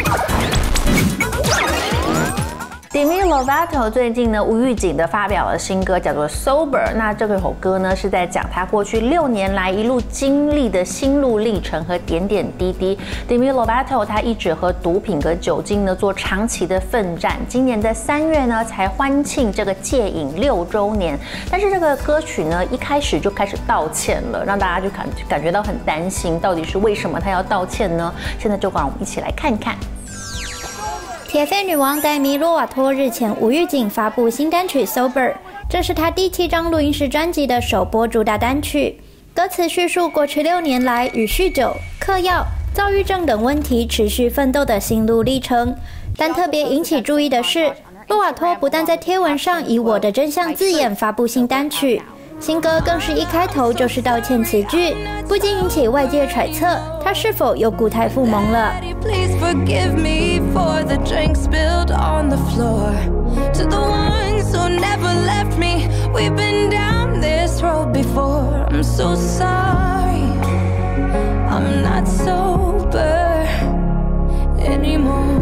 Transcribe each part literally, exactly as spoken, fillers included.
Demi Lovato 最近呢无预警的发表了新歌，叫做《Sober》。那这首歌呢是在讲她过去六年来一路经历的心路历程和点点滴滴。Demi Lovato 她一直和毒品和酒精呢做长期的奋战，今年在三月呢才欢庆这个戒瘾六周年。但是这个歌曲呢一开始就开始道歉了，让大家就感感觉到很担心，到底是为什么她要道歉呢？现在就让我们一起来看看。 铁肺女王黛咪·洛瓦托日前无预警发布新单曲《Sober》，这是她第七张录音室专辑的首播主打单曲。歌词叙述过去六年来与酗酒、嗑药、躁郁症等问题持续奋斗的心路历程。但特别引起注意的是，洛瓦托不但在贴文上以“我的真相”字眼发布新单曲，新歌更是一开头就是道歉词句，不禁引起外界揣测，他是否又故态复萌了。 Forgive me for the drink spilled on the floor. To the ones who never left me, we've been down this road before. I'm so sorry, I'm not sober anymore.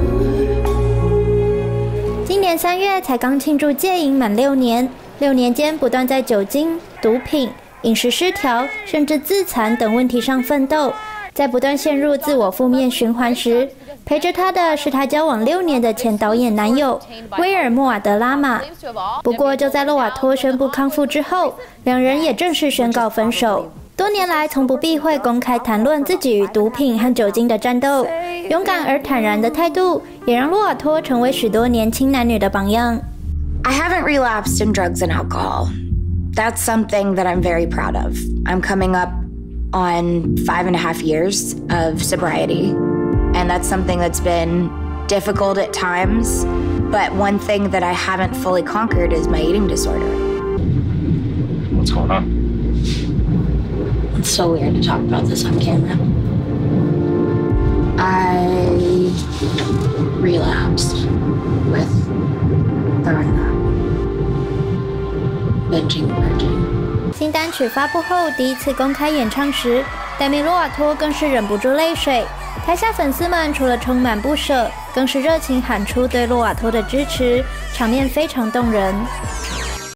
今年三月才刚庆祝戒瘾满六年，六年间不断在酒精、毒品、饮食失调，甚至自残等问题上奋斗。在不断陷入自我负面循环时，陪着他的是他交往六年的前导演男友威尔莫瓦德拉玛。不过就在洛瓦托宣布康复之后，两人也正式宣告分手。多年来从不避讳公开谈论自己与毒品和酒精的战斗，勇敢而坦然的态度也让洛瓦托成为许多年轻男女的榜样。 I haven't relapsed in drugs and alcohol. That's something that I'm very proud of. I'm coming up on five and a half years of sobriety, and that's something that's been difficult at times, but one thing that I haven't fully conquered is my eating disorder. What's going on? It's so weird to talk about this on camera. I relapsed with Tharna. Binging purging. 新单曲发布后第一次公开演唱时，黛咪·洛瓦托更是忍不住泪水。台下粉丝们除了充满不舍，更是热情喊出对洛瓦托的支持，场面非常动人。